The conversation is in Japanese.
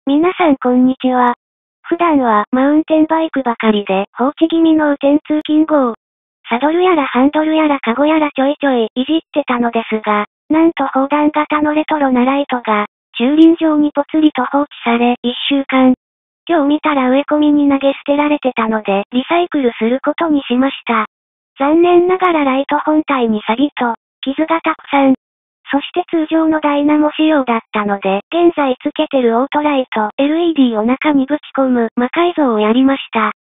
皆さんこんにちは。普段はマウンテンバイクばかりで放置気味の雨天通勤後、サドルやらハンドルやらカゴやらちょいちょいいじってたのですが、なんと砲弾型のレトロなライトが、駐輪場にぽつりと放置され、1週間。今日見たら植え込みに投げ捨てられてたので、リサイクルすることにしました。残念ながらライト本体に錆と、傷がたくさん。そして通常のダイナモ仕様だったので、現在つけてるオートライト、LED を中にぶち込む魔改造をやりました。